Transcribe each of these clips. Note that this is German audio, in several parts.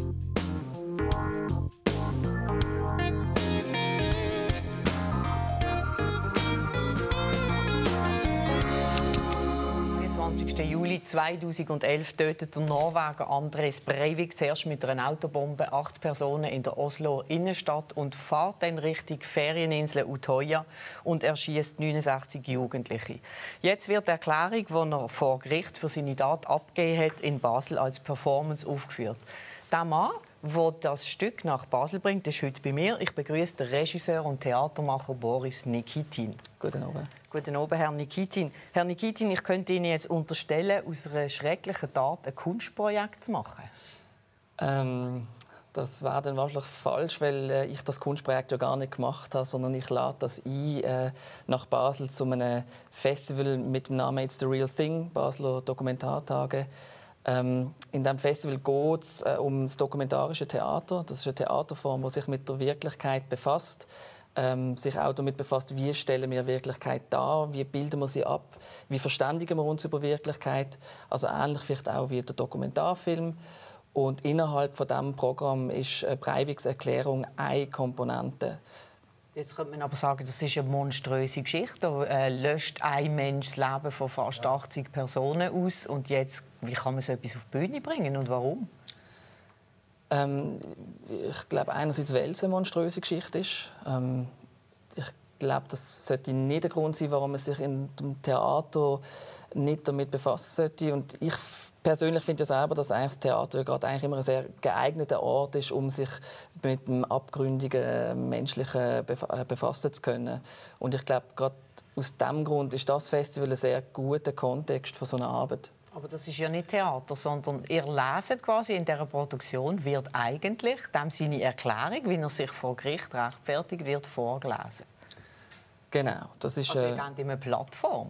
Am 20. Juli 2011 tötet der Norweger Andres Breivik zuerst mit einer Autobombe 8 Personen in der Osloer Innenstadt und fährt dann Richtung Ferieninsel Utøya und erschießt 69 Jugendliche. Jetzt wird die Erklärung, die er vor Gericht für seine Tat abgegeben hat, in Basel als Performance aufgeführt. Der Mann, der das Stück nach Basel bringt, ist heute bei mir. Ich begrüße den Regisseur und Theatermacher Boris Nikitin. Guten Abend. Guten Abend, Herr Nikitin. Herr Nikitin, ich könnte Ihnen jetzt unterstellen, aus einer schrecklichen Tat ein Kunstprojekt zu machen. Das wäre dann wahrscheinlich falsch, weil ich das Kunstprojekt ja gar nicht gemacht habe, sondern ich lade das ein nach Basel zu einem Festival mit dem Namen «It's the Real Thing», Basler Dokumentartage. In diesem Festival geht es um das dokumentarische Theater. Das ist eine Theaterform, die sich mit der Wirklichkeit befasst. Sich auch damit befasst, wie stellen wir Wirklichkeit dar, wie bilden wir sie ab, wie verständigen wir uns über Wirklichkeit. Also ähnlich vielleicht auch wie der Dokumentarfilm. Und innerhalb von diesem Programm ist Breiviks Erklärung eine Komponente. Jetzt könnte man aber sagen, das ist eine monströse Geschichte. Da löscht ein Mensch das Leben von fast 80 Personen aus. Und jetzt, wie kann man so etwas auf die Bühne bringen und warum? Ich glaube einerseits, weil es eine monströse Geschichte ist. Ich glaube, das sollte nicht der Grund sein, warum man sich im Theater nicht damit befassen sollte. Und ich persönlich finde ja selber, dass das Theater gerade eigentlich immer ein sehr geeigneter Ort ist, um sich mit dem abgründigen Menschlichen befassen zu können. Und ich glaube, gerade aus diesem Grund ist das Festival ein sehr guter Kontext für so eine Arbeit. Aber das ist ja nicht Theater, sondern ihr leset quasi in dieser Produktion, wird eigentlich dem seine Erklärung, wie er sich vor Gericht rechtfertigt, wird vorgelesen. Genau. Das ist, also ihr gebt ihm eine Plattform?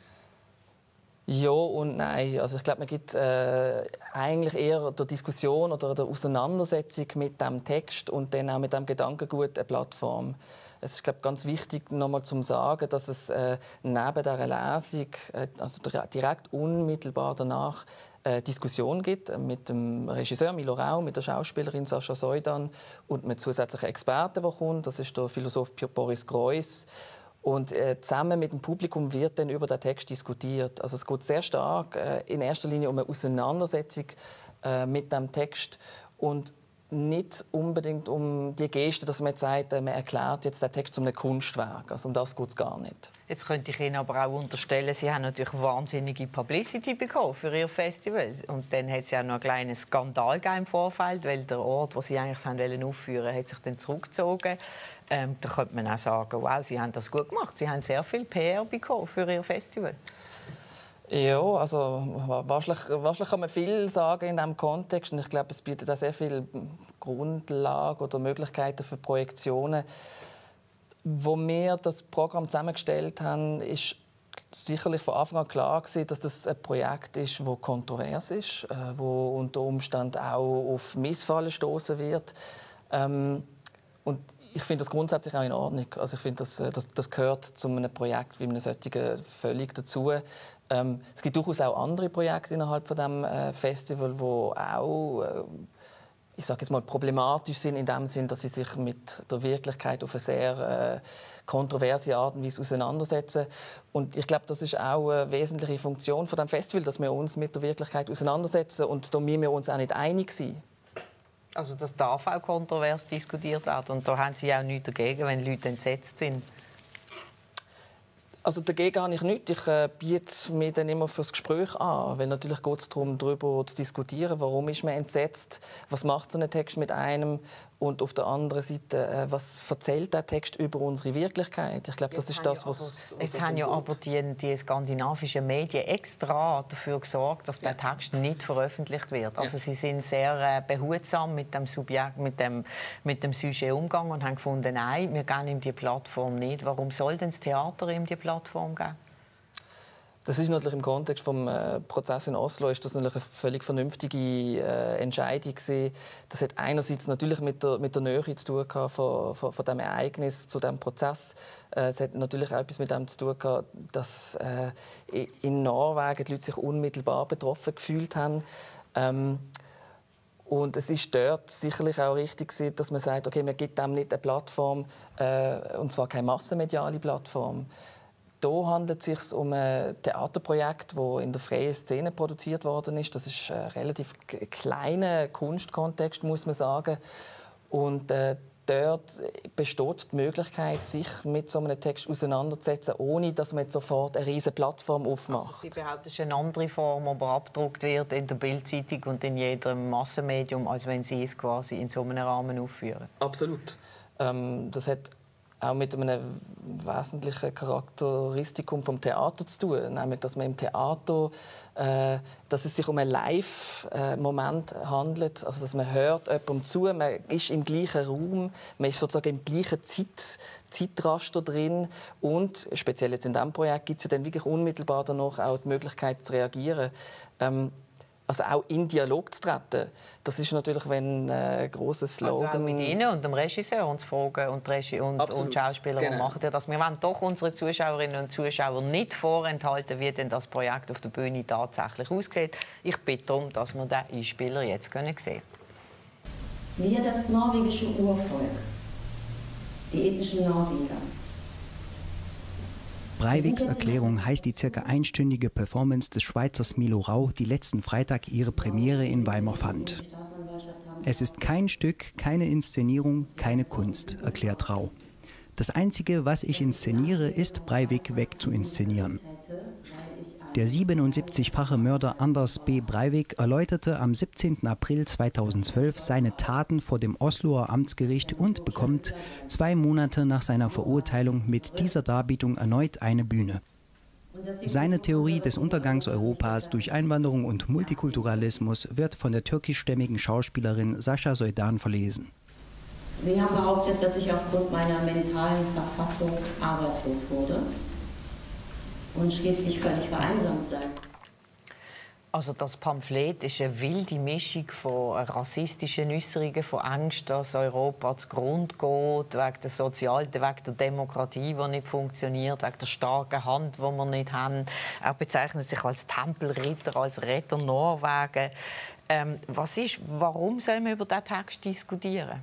Ja und nein. Also ich glaube, man gibt eigentlich eher der Diskussion oder der Auseinandersetzung mit dem Text und dann auch mit dem Gedankengut eine Plattform. Es ist, glaube ich, ganz wichtig, nochmal zu sagen, dass es neben dieser Lesung, also direkt unmittelbar danach, Diskussion gibt mit dem Regisseur Milo Rau, mit der Schauspielerin Sascha Soidan und mit zusätzlichen Experten, der kommt. Das ist der Philosoph Boris Greuss. Und zusammen mit dem Publikum wird dann über den Text diskutiert. Also es geht sehr stark in erster Linie um eine Auseinandersetzung mit dem Text und nicht unbedingt um die Geste, dass man jetzt sagt, man erklärt jetzt den Text zu einem Kunstwerk. Also um das geht es gar nicht. Jetzt könnte ich Ihnen aber auch unterstellen, Sie haben natürlich wahnsinnige Publicity bekommen für Ihr Festival. Und dann hat es ja auch noch einen kleinen Skandal im Vorfeld, weil der Ort, wo Sie eigentlich aufführen wollten, hat sich dann zurückgezogen. Da könnte man auch sagen, wow, Sie haben das gut gemacht. Sie haben sehr viel PR bekommen für Ihr Festival. Ja, also wahrscheinlich kann man viel sagen in diesem Kontext. Und ich glaube, es bietet auch sehr viele Grundlagen oder Möglichkeiten für Projektionen. Wo wir das Programm zusammengestellt haben, ist sicherlich von Anfang an klar gewesen, dass das ein Projekt ist, das kontrovers ist, wo unter Umständen auch auf Missfallen stoßen wird. Und ich finde das grundsätzlich auch in Ordnung. Also ich finde, das gehört zu einem Projekt wie einem solchen völlig dazu. Es gibt durchaus auch andere Projekte innerhalb von dem Festival, die auch ich sage jetzt mal problematisch sind in dem Sinn, dass sie sich mit der Wirklichkeit auf eine sehr kontroverse Art und Weise auseinandersetzen. Und ich glaube, das ist auch eine wesentliche Funktion von dem Festival, dass wir uns mit der Wirklichkeit auseinandersetzen und da müssen wir uns auch nicht einig sein. Also das darf auch kontrovers diskutiert werden und da haben Sie auch nichts dagegen, wenn Leute entsetzt sind? Also dagegen habe ich nichts. Ich biete mich dann immer fürs Gespräch an. Weil natürlich geht es darum, darüber zu diskutieren, warum ist man entsetzt, was macht so ein Text mit einem und auf der anderen Seite, was erzählt der Text über unsere Wirklichkeit. Ich glaube, das ist das, was... Jetzt haben ja aber die skandinavischen Medien extra dafür gesorgt, dass der Text nicht veröffentlicht wird. Also sie sind sehr behutsam mit dem Subjekt, mit dem Sujet umgegangen und haben gefunden, nein, wir geben ihm die Plattform nicht. Warum soll denn das Theater ihm die Plattform geben? Das ist natürlich im Kontext des Prozesses in Oslo ist das natürlich eine völlig vernünftige Entscheidung gewesen. Das hat einerseits natürlich mit der Nähe zu tun gehabt von dem Ereignis zu dem Prozess. Es hat natürlich auch etwas mit dem zu tun gehabt, dass in Norwegen die Leute sich unmittelbar betroffen gefühlt haben. Und es ist dort sicherlich auch richtig, dass man sagt, okay, man gibt dem nicht eine Plattform, und zwar keine massenmediale Plattform. Hier handelt es sich um ein Theaterprojekt, das in der freien Szene produziert worden ist. Das ist ein relativ kleiner Kunstkontext, muss man sagen. Und dort besteht die Möglichkeit, sich mit so einem Text auseinanderzusetzen, ohne dass man jetzt sofort eine riesige Plattform aufmacht. Also Sie behaupten, es ist eine andere Form, aber abgedruckt wird in der Bildzeitung und in jedem Massenmedium, als wenn Sie es quasi in so einem Rahmen aufführen. Absolut. Das hat auch mit einem wesentlichen Charakteristikum vom Theater zu tun, nämlich dass man im Theater, dass es sich um einen Live-Moment handelt, also dass man hört jemandem zu, man ist im gleichen Raum, man ist sozusagen im gleichen Zeitraster drin und speziell jetzt in diesem Projekt gibt es ja dann wirklich unmittelbar danach auch die Möglichkeit zu reagieren. Also auch in Dialog zu treten. Das ist natürlich, wenn ein grosses Slogan... Also auch mit Ihnen und dem Regisseur uns fragen und Schauspieler, genau. Machen das. Wir wollen doch unsere Zuschauerinnen und Zuschauer nicht vorenthalten, wie denn das Projekt auf der Bühne tatsächlich aussieht. Ich bitte darum, dass wir diesen Einspieler jetzt sehen können. Wir, das norwegische Urvolk, die ethnischen Norweger. Breiviks Erklärung heißt die ca. einstündige Performance des Schweizers Milo Rau, die letzten Freitag ihre Premiere in Weimar fand. Es ist kein Stück, keine Inszenierung, keine Kunst, erklärt Rau. Das Einzige, was ich inszeniere, ist Breivik wegzuinszenieren. Der 77-fache Mörder Anders B. Breivik erläuterte am 17. April 2012 seine Taten vor dem Osloer Amtsgericht und bekommt 2 Monate nach seiner Verurteilung mit dieser Darbietung erneut eine Bühne. Seine Theorie des Untergangs Europas durch Einwanderung und Multikulturalismus wird von der türkischstämmigen Schauspielerin Sascha Soydan verlesen. Sie haben behauptet, dass ich aufgrund meiner mentalen Verfassung arbeitslos wurde und schließlich völlig vereinsamt sei. Also das Pamphlet ist eine wilde Mischung von rassistischen Äußerungen, von Angst, dass Europa zugrunde geht, wegen der Demokratie, die nicht funktioniert, wegen der starken Hand, die wir nicht haben. Er bezeichnet sich als Tempelritter, als Retter Norwegen. Warum soll man über diesen Text diskutieren?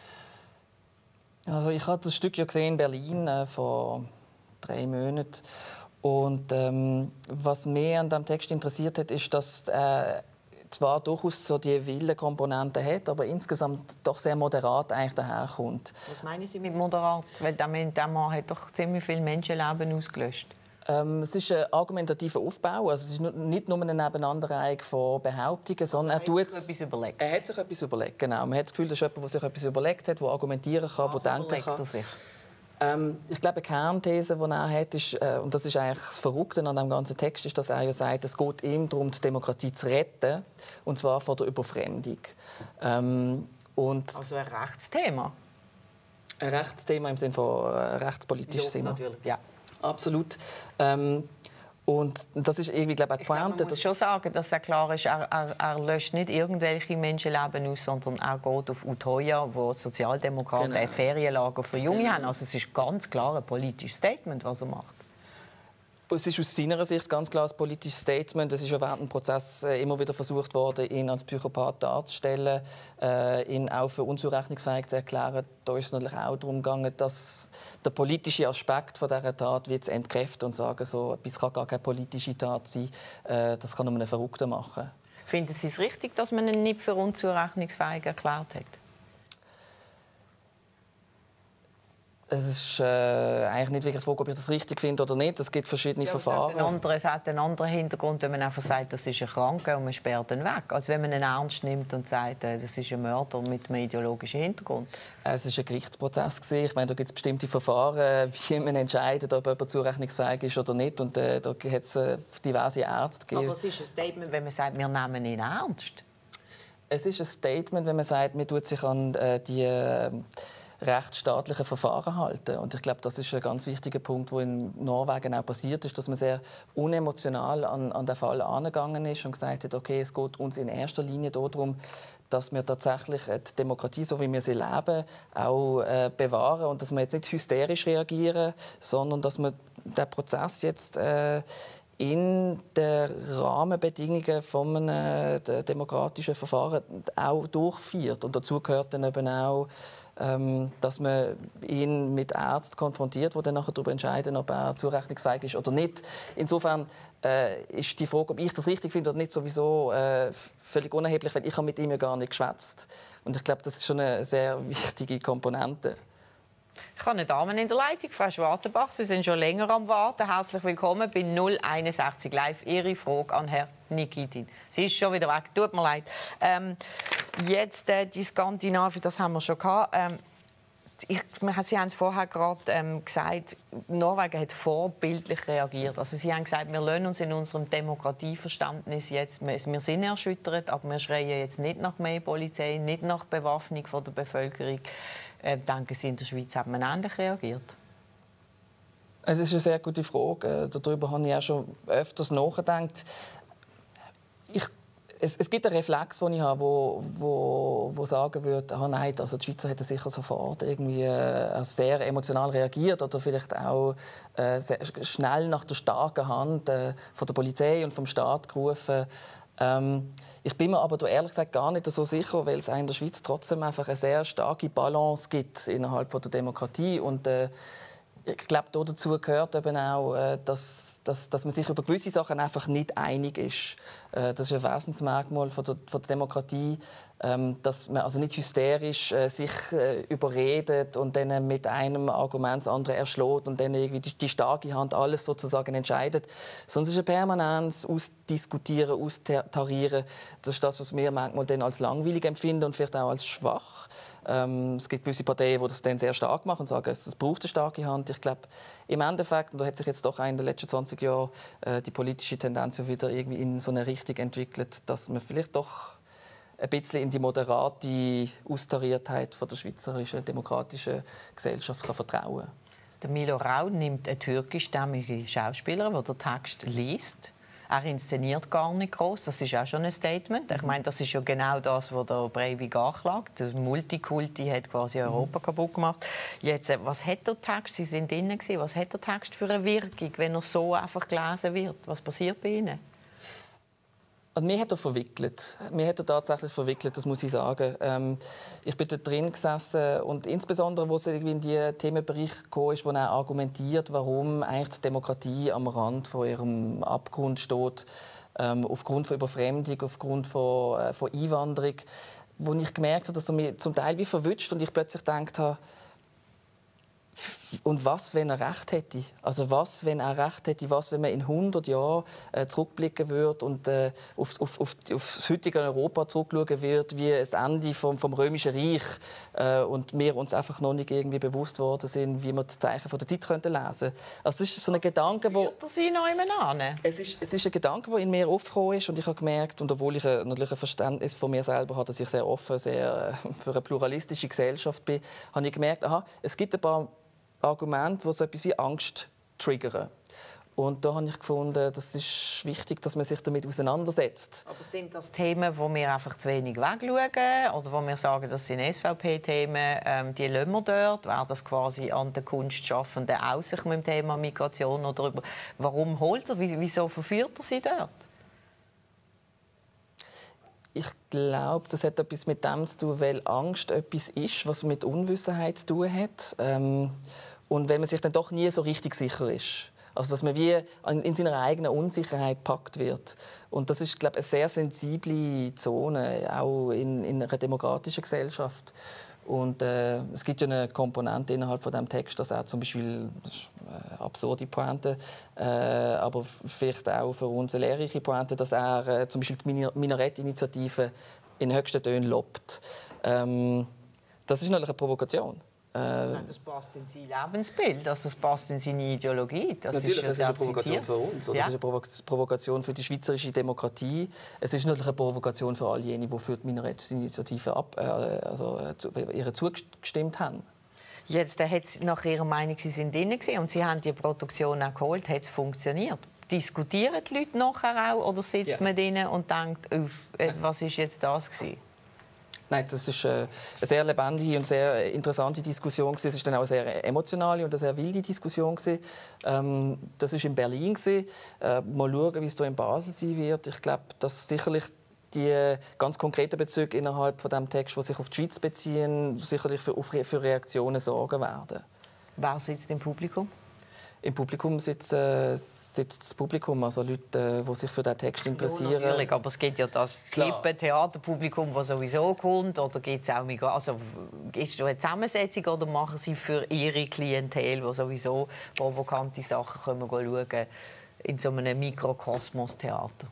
Also ich habe das Stück ja gesehen in Berlin vor 3 Monaten. Und was mich an diesem Text interessiert hat, ist, dass zwar durchaus so die wilde Komponente hat, aber insgesamt doch sehr moderat eigentlich daherkommt. Was meinen Sie mit moderat? Weil der Mann hat doch ziemlich viele Menschenleben ausgelöscht. Es ist ein argumentativer Aufbau. Also es ist nicht nur eine Nebeneinanderreihung von Behauptungen, sondern er hat sich etwas überlegt. Genau. Man hat das Gefühl, das ist jemand, der sich etwas überlegt hat, der argumentieren kann, der denken kann. Ich glaube, eine Kernthese, die er hat, ist, und das ist eigentlich das Verrückte an dem ganzen Text, ist, dass er ja sagt, es geht ihm darum, die Demokratie zu retten, und zwar vor der Überfremdung. Also ein Rechtsthema? Ein Rechtsthema im Sinne von rechtspolitisches Thema. Natürlich, ja. Absolut. Und das ist irgendwie, glaube ich, die Pointe. Man muss schon sagen, dass er klar ist, er löscht nicht irgendwelche Menschenleben aus, sondern er geht auf Utøya, wo Sozialdemokraten ein Ferienlager für Junge haben. Also es ist ganz klar ein politisches Statement, was er macht. Es ist aus seiner Sicht ganz klar ein politisches Statement. Es ist ja während dem Prozess immer wieder versucht worden, ihn als Psychopath darzustellen, ihn auch für unzurechnungsfähig zu erklären. Da ist es natürlich auch darum gegangen, dass der politische Aspekt von dieser Tat wird entkräften und sagen, so etwas kann gar keine politische Tat sein. Das kann nur einen Verrückten machen. Finden Sie es richtig, dass man ihn nicht für unzurechnungsfähig erklärt hat? Es ist eigentlich nicht wirklich die Frage, ob ich das richtig finde oder nicht. Es gibt verschiedene Verfahren. Es hat einen anderen Hintergrund, wenn man einfach sagt, das ist ein Kranker und man sperrt ihn weg. Als wenn man ihn ernst nimmt und sagt, das ist ein Mörder mit einem ideologischen Hintergrund. Es war ein Gerichtsprozess. Ich meine, da gibt es bestimmte Verfahren, wie man entscheidet, ob jemand zurechnungsfähig ist oder nicht. Und da hat es diverse Ärzte gegeben. Aber es ist ein Statement, wenn man sagt, wir nehmen ihn ernst. Es ist ein Statement, wenn man sagt, man tut sich an die rechtsstaatlichen Verfahren halten. Und ich glaube, das ist ein ganz wichtiger Punkt, der in Norwegen auch passiert ist, dass man sehr unemotional an den Fall angegangen ist und gesagt hat, okay, es geht uns in erster Linie darum, dass wir tatsächlich die Demokratie, so wie wir sie leben, auch bewahren und dass wir jetzt nicht hysterisch reagieren, sondern dass wir den Prozess jetzt in den Rahmenbedingungen von einem demokratischen Verfahren auch durchführt. Und dazu gehört dann eben auch, dass man ihn mit Ärzten konfrontiert, die dann nachher darüber entscheiden, ob er zurechnungsfähig ist oder nicht. Insofern ist die Frage, ob ich das richtig finde oder nicht, sowieso völlig unerheblich, weil ich habe mit ihm ja gar nicht geschwätzt. Und ich glaube, das ist schon eine sehr wichtige Komponente. Ich habe eine Dame in der Leitung, Frau Schwarzenbach. Sie sind schon länger am Warten. Herzlich willkommen bei 061 Live. Ihre Frage an Herrn Nikitin. Sie ist schon wieder weg. Tut mir leid. Jetzt die Skandinavien, das haben wir schon gehabt. Sie haben es vorher gerade gesagt, Norwegen hat vorbildlich reagiert. Also Sie haben gesagt, wir lassen uns in unserem Demokratieverständnis jetzt, wir sind erschüttert, aber wir schreien jetzt nicht nach mehr Polizei, nicht nach Bewaffnung von der Bevölkerung. Denken Sie, in der Schweiz hat man ähnlich reagiert? Das ist eine sehr gute Frage. Darüber habe ich auch schon öfters nachgedacht. Es gibt einen Reflex, den ich habe, wo sagen würde, nein, also die Schweizer hätten sicher sofort irgendwie sehr emotional reagiert oder vielleicht auch sehr schnell nach der starken Hand von der Polizei und vom Staat gerufen. Ich bin mir aber ehrlich gesagt gar nicht so sicher, weil es in der Schweiz trotzdem einfach eine sehr starke Balance gibt innerhalb der Demokratie. Und ich glaube, dazu gehört eben auch, dass man sich über gewisse Sachen einfach nicht einig ist. Das ist ein Wesensmerkmal von der Demokratie, dass man also nicht hysterisch sich überredet und dann mit einem Argument das andere erschlägt und dann irgendwie die starke Hand alles sozusagen entscheidet. Sondern es ist ein permanentes Ausdiskutieren, Austarieren. Das ist das, was wir manchmal dann als langweilig empfinden und vielleicht auch als schwach. Es gibt gewisse Parteien, die das dann sehr stark machen und sagen, es braucht eine starke Hand. Ich glaube, im Endeffekt, und da hat sich jetzt doch in den letzten 20 Jahren die politische Tendenz wieder irgendwie in so eine Richtung entwickelt, dass man vielleicht doch ein bisschen in die moderate Austariertheit von der schweizerischen demokratischen Gesellschaft kann vertrauen kann. Der Milo Rau nimmt einen türkischstämmigen Schauspieler, der den Text liest. Er inszeniert gar nicht groß. Das ist auch schon ein Statement. Ich meine, das ist ja genau das, was der Breivik anklagt. Der Multikulti hat quasi Europa kaputt gemacht. Jetzt, was hat der Text? Sie sind drinnen gewesen. Was hat der Text für eine Wirkung, wenn er so einfach gelesen wird? Was passiert bei Ihnen? Also mir hat er verwickelt. Mir hat er tatsächlich verwickelt, das muss ich sagen. Ich bin dort drin gesessen und insbesondere, wo es irgendwie in die Themenbereich gekommen ist, wo er argumentiert, warum eigentlich die Demokratie am Rand von ihrem Abgrund steht, aufgrund von Überfremdung, aufgrund von Einwanderung, wo ich gemerkt habe, dass er mich zum Teil wie verwünscht und ich plötzlich gedacht habe, und was, wenn er recht hätte? Also was, wenn er recht hätte? Was, wenn man in 100 Jahren zurückblicken würde und auf das heutige Europa zurückschauen würde, wie das Ende vom Römischen Reich und wir uns einfach noch nicht irgendwie bewusst worden sind, wie wir das Zeichen von der Zeit lesen könnten. Also das ist so ein Gedanke, wo Sie noch immer an? Es ist ein Gedanke, der in mir aufgekommen ist und ich habe gemerkt, und obwohl ich natürlich ein Verständnis von mir selber habe, dass ich sehr offen, sehr für eine pluralistische Gesellschaft bin, habe ich gemerkt, es gibt ein paar Argumente, die so etwas wie Angst triggern. Und da habe ich gefunden, das ist wichtig, dass man sich damit auseinandersetzt. Aber sind das Themen, wo wir einfach zu wenig wegschauen? Oder wo wir sagen, das sind SVP-Themen, die lassen wir dort? Wäre das quasi an den Kunstschaffenden auch sich mit dem Thema Migration oder über warum holt er, wieso verführt er sie dort? Ich glaube, das hat etwas mit dem zu tun, weil Angst etwas ist, was mit Unwissenheit zu tun hat. Und wenn man sich dann doch nie so richtig sicher ist. Also, dass man wie in seiner eigenen Unsicherheit gepackt wird. Und das ist, glaube ich, eine sehr sensible Zone, auch in einer demokratischen Gesellschaft. Und es gibt ja eine Komponente innerhalb von diesem Text, dass er zum Beispiel, das ist eine absurde Pointe, aber vielleicht auch für uns eine lehrreiche Pointe, dass er zum Beispiel die Minarett-Initiative in höchsten Tönen lobt. Das ist natürlich eine Provokation. Das passt in sein Lebensbild, das passt in seine Ideologie. Natürlich, das ist eine Provokation für uns. Oder? Ja. Das ist eine Provokation für die schweizerische Demokratie. Es ist natürlich eine Provokation für all jene, die für die Minarett-Initiative zugestimmt haben. Jetzt nach Ihrer Meinung, Sie sind drinnen und Sie haben die Produktion auch geholt. Hat es funktioniert? Diskutieren die Leute nachher auch oder sitzt man drinnen und denkt, was ist jetzt das gewesen? Nein, das ist eine sehr lebendige und sehr interessante Diskussion. Es war dann auch eine sehr emotionale und eine sehr wilde Diskussion. Das war in Berlin. Mal schauen, wie es hier in Basel sein wird. Ich glaube, dass sicherlich die ganz konkreten Bezüge innerhalb von dem Text, die sich auf die Schweiz beziehen, sicherlich für Reaktionen sorgen werden. Wer sitzt im Publikum? Im Publikum sitzt das Publikum, also Leute, die sich für diesen Text interessieren. Ja, natürlich, aber es gibt ja das Klippen-Theaterpublikum, das sowieso kommt. Oder gibt's auch ist da eine Zusammensetzung oder machen Sie für Ihre Klientel, die sowieso provokante Sachen schauen können, in so einem Mikrokosmos-Theater?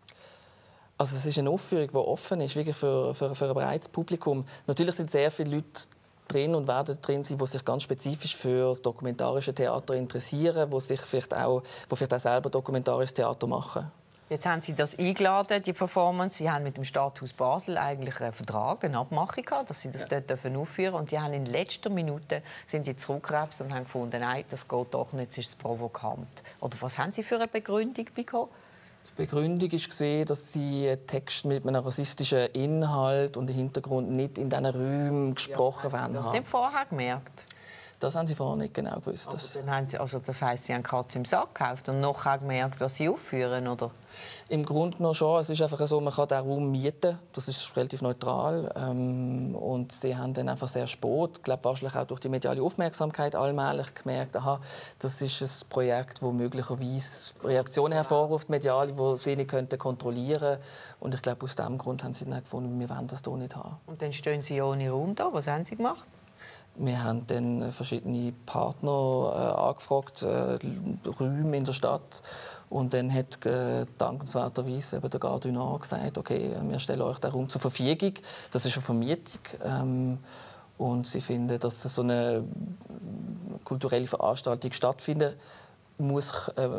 Also es ist eine Aufführung, die offen ist, wirklich für ein breites Publikum. Natürlich sind sehr viele Leute drin und werden drin sein, die sich ganz spezifisch für das dokumentarische Theater interessieren, die vielleicht auch selber dokumentarisches Theater machen. Jetzt haben Sie das eingeladen, die Performance. Sie haben mit dem Stadthaus Basel eigentlich einen Vertrag, eine Abmachung gehabt, dass Sie das dort aufführen dürfen. Und die haben in letzter Minute sind die zurückgerapst und haben gefunden, nein, das geht doch nicht, es ist provokant. Oder was haben Sie für eine Begründung bekommen? Die Begründung war, dass sie einen Text mit einem rassistischen Inhalt und Hintergrund nicht in diesen Räumen gesprochen werden. Haben Sie das nicht vorher gemerkt? Das haben sie vorher nicht genau gewusst. Dann haben sie, das heisst, Sie haben Katze im Sack gekauft und nachher gemerkt, was Sie aufführen, oder? Im Grunde noch schon. Es ist einfach so, man kann diesen Raum mieten. Das ist relativ neutral. Und sie haben dann einfach sehr spät, ich glaube wahrscheinlich auch durch die mediale Aufmerksamkeit allmählich gemerkt, aha, das ist ein Projekt, das möglicherweise Reaktionen hervorruft, mediale, die sie nicht kontrollieren könnten. Und ich glaube, aus diesem Grund haben sie dann gefunden, wir wollen das hier nicht haben. Und dann stehen Sie ohne Raum da. Was haben Sie gemacht? Wir haben dann verschiedene Partner angefragt, Räume in der Stadt. Und dann hat dankenswerterweise eben der Gardunat gesagt, okay, wir stellen euch den Raum zur Verfügung. Das ist eine Vermietung. Und sie finden, dass so eine kulturelle Veranstaltung stattfinden muss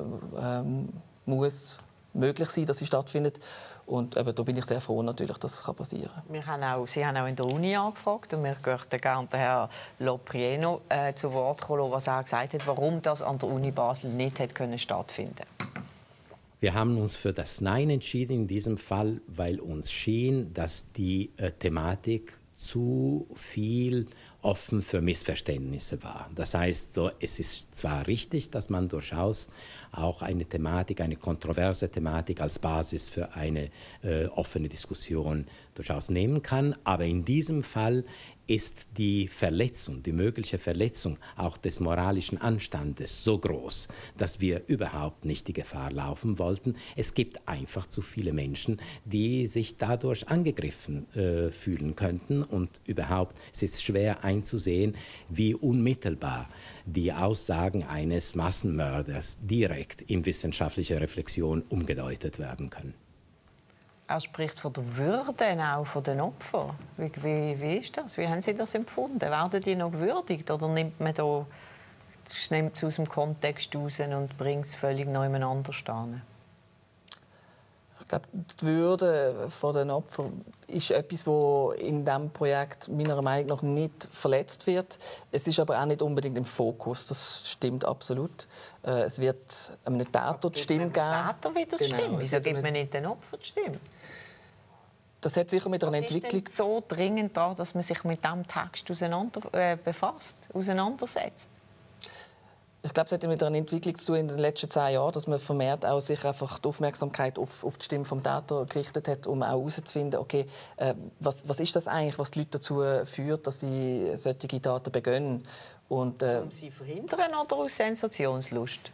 möglich sein, dass sie stattfindet. Und da bin ich sehr froh, natürlich, dass es passieren kann. Sie haben auch in der Uni angefragt und wir möchten gerne den Herrn Loprieno zu Wort kommen, was er gesagt hat, warum das an der Uni Basel nicht stattfinden konnte. Wir haben uns für das Nein entschieden in diesem Fall, weil uns schien, dass die Thematik zu viel offen für Missverständnisse war. Das heißt, es ist zwar richtig, dass man durchaus auch eine Thematik, eine kontroverse Thematik als Basis für eine offene Diskussion durchaus nehmen kann, aber in diesem Fall ist die Verletzung, die mögliche Verletzung auch des moralischen Anstandes so groß, dass wir überhaupt nicht die Gefahr laufen wollten. Es gibt einfach zu viele Menschen, die sich dadurch angegriffen fühlen könnten und überhaupt, es ist schwer einzusehen, wie unmittelbar die Aussagen eines Massenmörders direkt in wissenschaftliche Reflexion umgedeutet werden können. Er spricht von der Würde auch von den Opfern. Wie ist das? Wie haben Sie das empfunden? Werden die noch gewürdigt oder nimmt man es aus dem Kontext raus und bringt es völlig neu anders hin? Ich glaube, die Würde der Opfer ist etwas, das in diesem Projekt meiner Meinung nach nicht verletzt wird. Es ist aber auch nicht unbedingt im Fokus. Das stimmt absolut. Es wird einem Täter die Stimme geben. Täter wieder die Stimme? Wieso gibt man nicht den Opfer die Stimme? Das hat sicher mit einer Entwicklung. Was ist denn so dringend da, dass man sich mit diesem Text auseinandersetzt? Ich glaube, es hat mit einer Entwicklung zu in den letzten 10 Jahren, dass man vermehrt auch sich einfach die Aufmerksamkeit auf die Stimme des Täters gerichtet hat, um auch herauszufinden, okay, was ist das eigentlich, was die Leute dazu führt, dass sie solche Taten begehen. Und, um sie zu verhindern oder aus Sensationslust?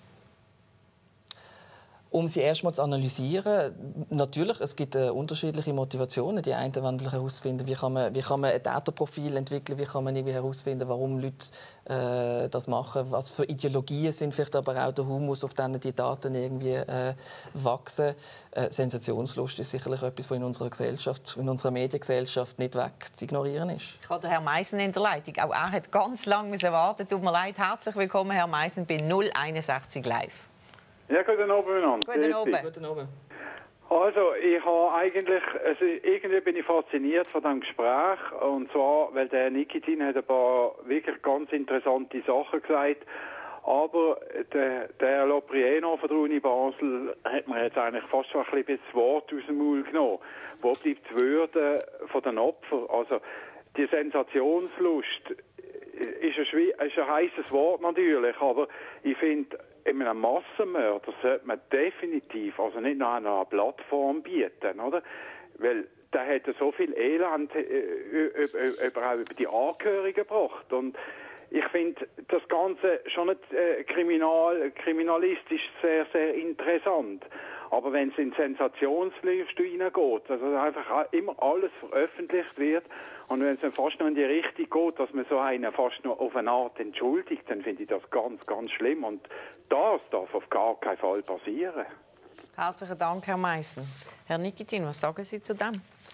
Um sie erstmal zu analysieren. Natürlich, es gibt unterschiedliche Motivationen. Die einen wollen herausfinden, wie kann man ein Täterprofil entwickeln, wie kann man irgendwie herausfinden, warum Leute das machen, was für Ideologien sind vielleicht aber auch der Humus, auf denen die Daten irgendwie wachsen. Sensationslust ist sicherlich etwas, was in unserer Gesellschaft, in unserer Mediengesellschaft nicht zu ignorieren ist. Ich habe den Herrn Meissen in der Leitung. Auch er hat ganz lange warten. Tut mir leid. Herzlich willkommen, Herr Meissen, bei 061 Live. Ja, guten Abend miteinander. Guten Abend. Also, irgendwie bin ich fasziniert von diesem Gespräch. Und zwar, weil der Nikitin hat ein paar wirklich ganz interessante Sachen gesagt. Aber der Herr Loprieno von der Uni Basel hat mir jetzt eigentlich fast schon ein bisschen das Wort aus dem Maul genommen. Wo bleibt die Würde von den Opfern? Also die Sensationslust ist ein heisses Wort natürlich, aber ich finde, in einem Massenmörder sollte man definitiv, also nicht nur eine Plattform bieten, oder? Weil der hat so viel Elend auch über die Angehörigen gebracht. Und ich finde das Ganze schon nicht kriminalistisch sehr, sehr interessant. Aber wenn es in Sensationslust hineingeht, also einfach immer alles veröffentlicht wird und wenn es dann fast noch in die Richtung geht, dass man so einen fast noch auf eine Art entschuldigt, dann finde ich das ganz, ganz schlimm. Und das darf auf gar keinen Fall passieren. Herzlichen Dank, Herr Meissen. Herr Nikitin, was sagen Sie zu dem?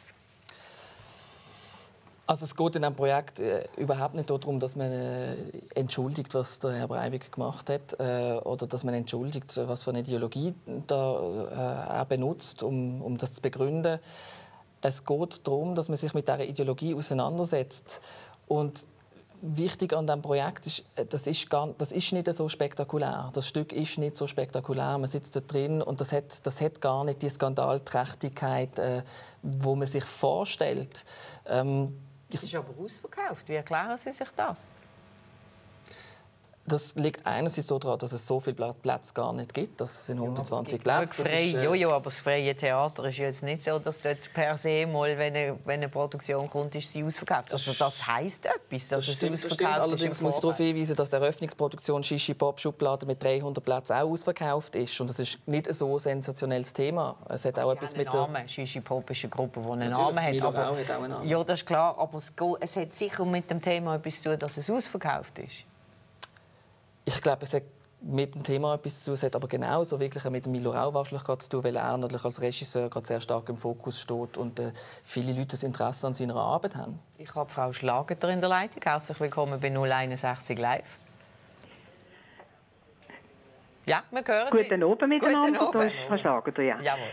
Also es geht in einem Projekt überhaupt nicht darum, dass man entschuldigt, was der Herr Breivik gemacht hat, oder dass man entschuldigt, was für eine Ideologie da er benutzt, um das zu begründen. Es geht darum, dass man sich mit dieser Ideologie auseinandersetzt. Und wichtig an diesem Projekt ist, das ist nicht so spektakulär. Das Stück ist nicht so spektakulär. Man sitzt da drin und das hat gar nicht die Skandalträchtigkeit, wo man sich vorstellt. Es ist aber ausverkauft. Wie erklären Sie sich das? Das liegt einerseits so daran, dass es so viele Plätze gar nicht gibt. Das sind 120 Plätze. Aber das freie Theater ist jetzt nicht so, dass dort per se mal, wenn eine Produktion kommt, ist sie ausverkauft. Also das heisst etwas, dass es ausverkauft ist. Allerdings muss ich darauf hinweisen, dass die Eröffnungsproduktion Shishi Pop Schublade mit 300 Plätzen auch ausverkauft ist. Und das ist nicht so ein sensationelles Thema. Es hat auch etwas mit der Shishi Pop ist eine Gruppe, die einen Namen hat. Aber, hat auch einen Namen. Ja, das ist klar. Aber es hat sicher mit dem Thema etwas zu tun, dass es ausverkauft ist. Ich glaube, es hat mit dem Thema etwas zu tun, es hat aber genauso wirklich mit dem Milo Rau wahrscheinlich zu tun, weil er natürlich als Regisseur gerade sehr stark im Fokus steht und viele Leute das Interesse an seiner Arbeit haben. Ich habe Frau Schlageter in der Leitung. Herzlich willkommen bei 061 Live. Ja, wir hören Sie. Guten Abend miteinander. Guten Abend. Da ist Frau Schlageter, ja. Jawohl.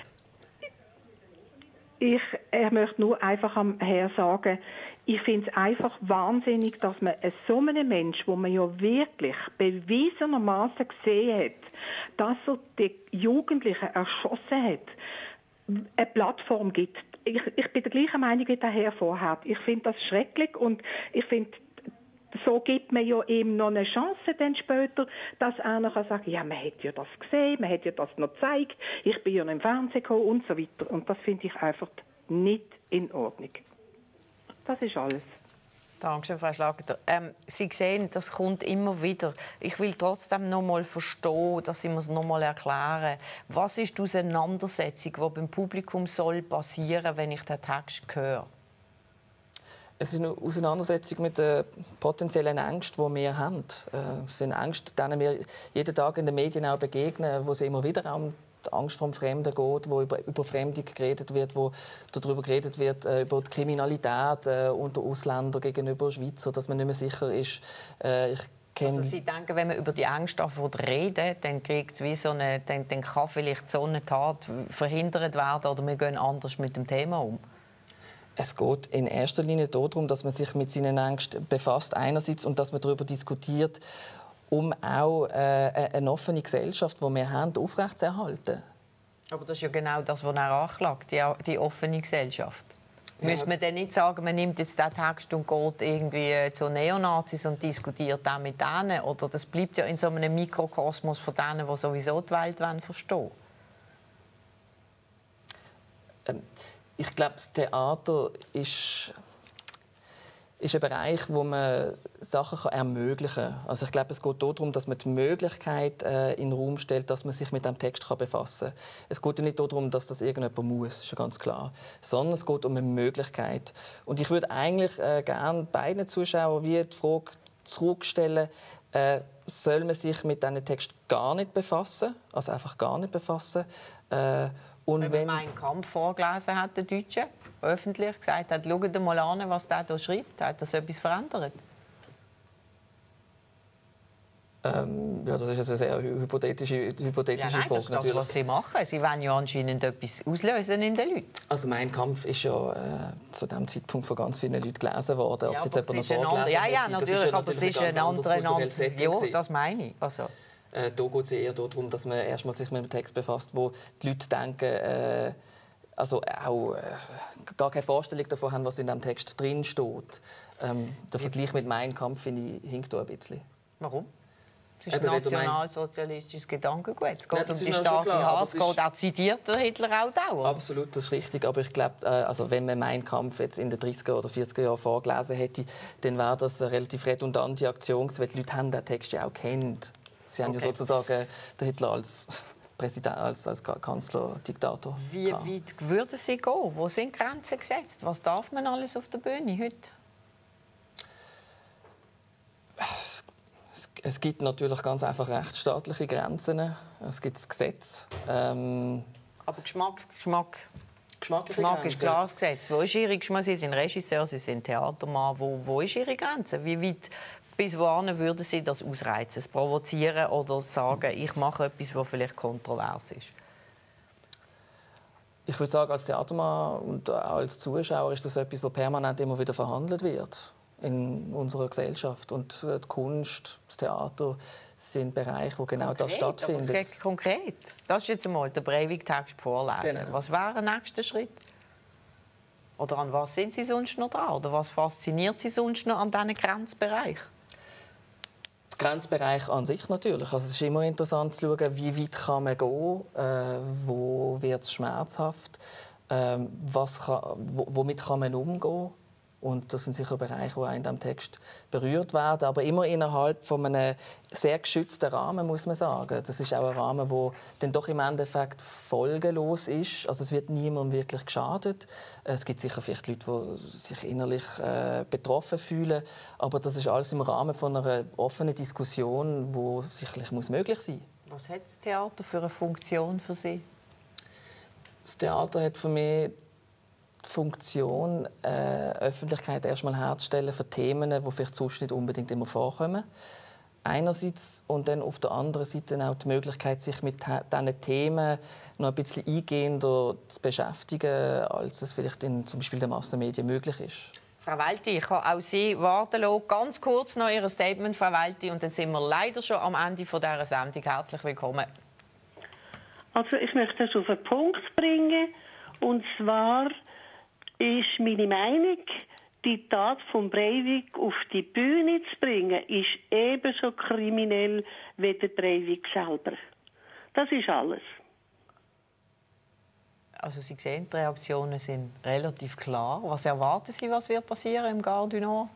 Ich möchte nur einfach am Herrn sagen, ich finde es einfach wahnsinnig, dass man so einen Mensch, wo man ja wirklich bewiesenermaßen gesehen hat, dass er die Jugendlichen erschossen hat, eine Plattform gibt. Ich bin der gleichen Meinung wie der Herr vorher. Ich finde das schrecklich und ich finde, so gibt man ja ihm noch eine Chance dann später, dass einer kann sagen, ja, man hat ja das gesehen, man hat ja das noch gezeigt, ich bin ja noch im Fernsehen gekommen und so weiter. Und das finde ich einfach nicht in Ordnung. Das ist alles. Dankeschön, Frau Schlageter. Sie sehen, das kommt immer wieder. Ich will trotzdem noch mal verstehen, dass Sie mir es noch mal erklären. Was ist die Auseinandersetzung, die beim Publikum soll passieren, wenn ich den Text höre? Es ist eine Auseinandersetzung mit den potenziellen Ängsten, die wir haben. Es sind Ängste, denen wir jeden Tag in den Medien auch begegnen, wo es immer wieder um die Angst vor dem Fremden geht, wo über Fremdung geredet wird, wo darüber geredet wird, über die Kriminalität unter Ausländern gegenüber Schweizer, dass man nicht mehr sicher ist. Also Sie denken, wenn man über die Ängste redet, dann dann kann vielleicht so eine Tat verhindert werden oder wir gehen anders mit dem Thema um? Es geht in erster Linie darum, dass man sich mit seinen Ängsten befasst einerseits und dass man darüber diskutiert, um auch eine offene Gesellschaft, die wir haben, aufrechtzuerhalten. Aber das ist ja genau das, was er anklagt, die offene Gesellschaft. Ja. Müsste man dann nicht sagen, man nimmt jetzt diesen Text und geht irgendwie zu Neonazis und diskutiert dann mit denen? Oder das bleibt ja in so einem Mikrokosmos von denen, die sowieso die Welt verstehen wollen? Ich glaube, das Theater ist ein Bereich, wo man Sachen ermöglichen kann. Also ich glaube, es geht darum, dass man die Möglichkeit in den Raum stellt, dass man sich mit dem Text befassen kann. Es geht nicht darum, dass das irgendjemand muss, ist ja ganz klar. Sondern es geht um eine Möglichkeit. Und ich würde eigentlich gerne beiden Zuschauern wie die Frage zurückstellen, soll man sich mit diesem Text gar nicht befassen? Also einfach gar nicht befassen. Und wenn man Mein Kampf vorgelesen hat, der Deutsche, öffentlich gesagt hat, schaut mal an, was der hier schreibt, hat das etwas verändert? Ja, das ist eine sehr hypothetische Frage. Das ist das, was Sie machen. Sie wollen ja anscheinend etwas auslösen in den Leuten. Also «Mein Kampf» ist ja zu diesem Zeitpunkt von ganz vielen Leuten gelesen worden. Ja, natürlich, aber es ist ein anderes. Ja, das meine ich. Also. Da geht es eher darum, dass man erstmal sich mit einem Text befasst, wo die Leute denken, also auch gar keine Vorstellung davon haben, was in diesem Text drin steht. Der Vergleich mit «Mein Kampf» finde ich, hinkt da ein bisschen. Warum? Es ist ein nationalsozialistisches Gedankengut. Es geht um die starke Hass. Er zitiert Hitler auch dauernd. Absolut, das ist richtig. Aber ich glaube, also wenn man «Mein Kampf» jetzt in den 30er oder 40er Jahren vorgelesen hätte, dann wäre das eine relativ redundante Aktion, weil die Leute haben den Text ja auch kennt. Sie haben ja sozusagen den Hitler als Präsident, als Kanzler, Diktator. Wie weit würden Sie gehen? Wo sind Grenzen gesetzt? Was darf man alles auf der Bühne heute? Es gibt natürlich ganz einfach rechtsstaatliche Grenzen. Es gibt das Gesetz. Aber Geschmack ist klar das Gesetz. Wo ist Ihre Geschmack? Sie sind Regisseur, Sie sind Theatermann. Wo ist Ihre Grenze? Wie weit, bis wohin würden Sie das ausreizen, provozieren oder sagen, ich mache etwas, was vielleicht kontrovers ist? Ich würde sagen, als Theatermann und auch als Zuschauer ist das etwas, was permanent immer wieder verhandelt wird in unserer Gesellschaft. Und die Kunst, das Theater sind Bereiche, wo genau das stattfindet. Aber konkret. Das ist jetzt einmal der Breivik-Text vorlesen. Genau. Was wäre der nächste Schritt? Oder an was sind Sie sonst noch dran? Oder was fasziniert Sie sonst noch an diesem Grenzbereich? Der Grenzbereich an sich natürlich. Also es ist immer interessant zu schauen, wie weit kann man gehen, wo wird es schmerzhaft, womit kann man umgehen. Und das sind sicher Bereiche, die in diesem Text berührt werden, aber immer innerhalb von einem sehr geschützten Rahmen, muss man sagen. Das ist auch ein Rahmen, der dann doch im Endeffekt folgenlos ist. Also es wird niemandem wirklich geschadet. Es gibt sicher vielleicht Leute, die sich innerlich betroffen fühlen, aber das ist alles im Rahmen von einer offenen Diskussion, die sicherlich möglich sein muss. Was hat das Theater für eine Funktion für Sie? Das Theater hat für mich die Funktion, Öffentlichkeit erstmal herzustellen für Themen, die vielleicht sonst nicht unbedingt immer vorkommen. Einerseits und dann auf der anderen Seite auch die Möglichkeit, sich mit diesen Themen noch ein bisschen eingehender zu beschäftigen, als es vielleicht in zum Beispiel den Massenmedien möglich ist. Frau Welti, ich kann auch Sie warten lassen. Ganz kurz noch Ihr Statement, Frau Welti, und dann sind wir leider schon am Ende dieser Sendung. Herzlich willkommen. Also ich möchte das auf den Punkt bringen, und zwar ist meine Meinung, die Tat von Breivik auf die Bühne zu bringen, ist ebenso kriminell wie der Breivik selber. Das ist alles. Also Sie sehen, die Reaktionen sind relativ klar. Was erwarten Sie, was wird passieren im Gare du Nord?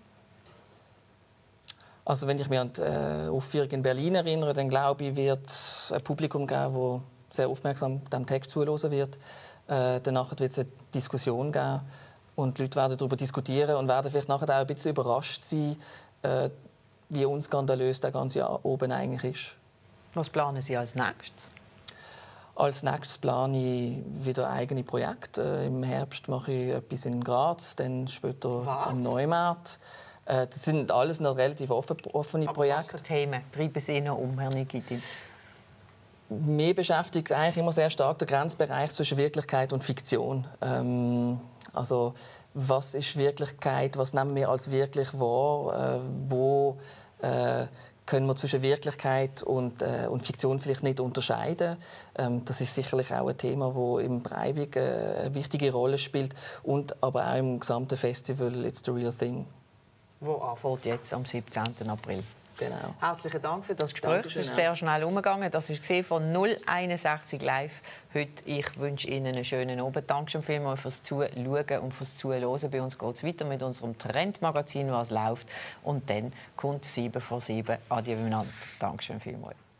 Also wenn ich mich an die Aufführung in Berlin erinnere, dann glaube ich, wird es ein Publikum geben, das sehr aufmerksam dem Text zuhören wird. Danach wird es eine Diskussion geben und die Leute werden darüber diskutieren und werden vielleicht nachher auch ein bisschen überrascht sein, wie unskandalös der ganze oben eigentlich ist. Was planen Sie als nächstes? Als nächstes plane ich wieder eigene Projekte. Im Herbst mache ich etwas in Graz, dann später am Neumarkt. Das sind alles noch relativ offene Projekte. Was für Themen treiben Sie noch um, Herr Nikitin? Mich beschäftigt eigentlich immer sehr stark der Grenzbereich zwischen Wirklichkeit und Fiktion. Also was ist Wirklichkeit, was nehmen wir als wirklich wahr, wo können wir zwischen Wirklichkeit und Fiktion vielleicht nicht unterscheiden. Das ist sicherlich auch ein Thema, das im Breivik eine wichtige Rolle spielt und aber auch im gesamten Festival «It's the Real Thing». Wo anfängt jetzt am 17. April. Genau. Herzlichen Dank für das Gespräch. Es ist sehr schnell umgegangen. Das war von 061 Live heute. Ich wünsche Ihnen einen schönen Abend. Danke vielmals fürs Zuschauen und fürs Zuhören. Bei uns geht es weiter mit unserem Trendmagazin, was läuft. Und dann kommt 7 vor 7. Adieu miteinander. Danke vielmals.